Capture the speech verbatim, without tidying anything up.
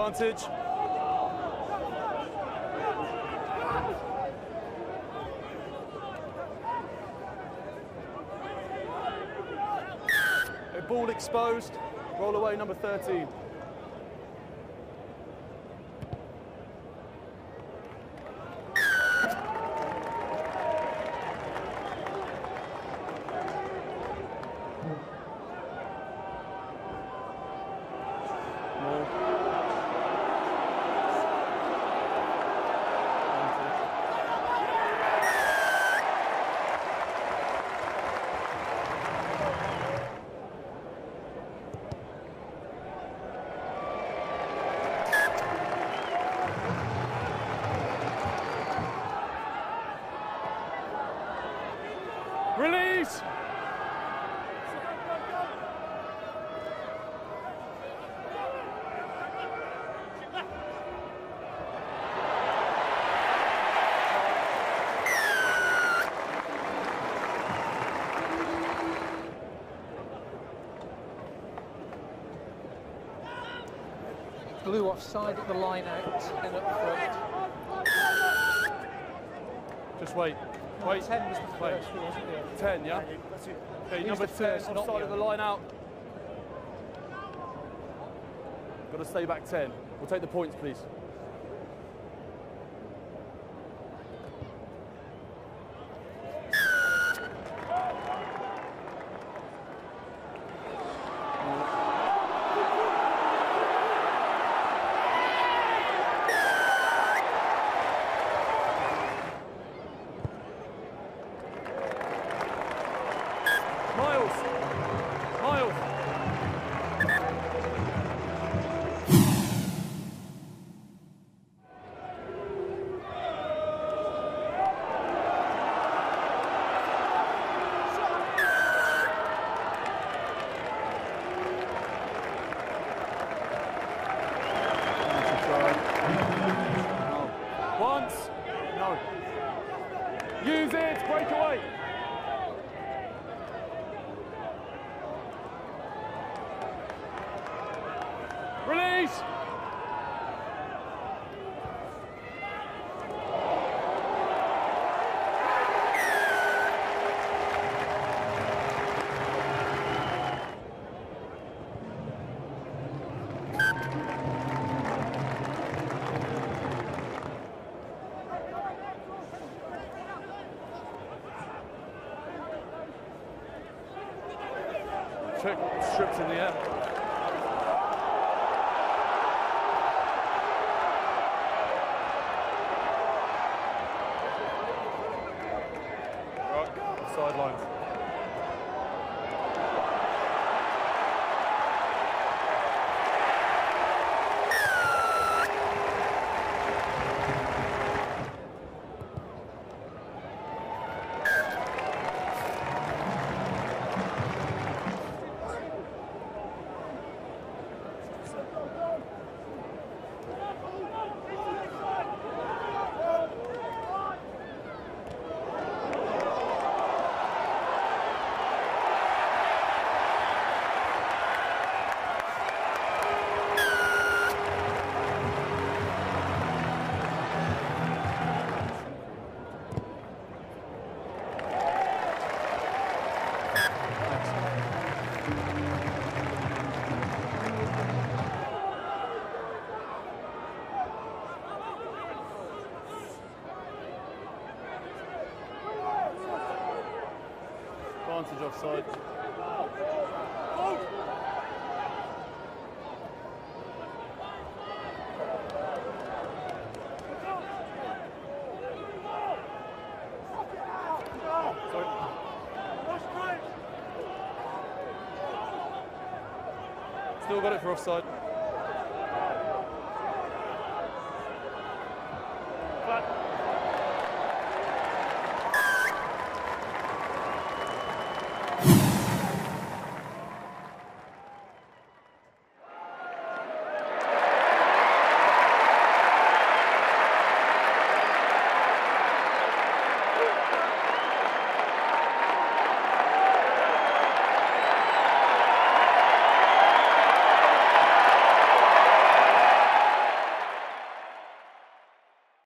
Advantage. A ball exposed. Roll away, number thirteen. Release! Blue offside at the line out and up front. Just wait. Wait. ten was the first, wasn't it? ten, yeah? Okay, number ten, offside at the line out. Got to stay back ten. We'll take the points, please. Miles! Miles! Once! No. Use it! Break away! Release! Check, strips in the air. Sidelines. Advantage offside. Sorry. Still got it for offside. Flat.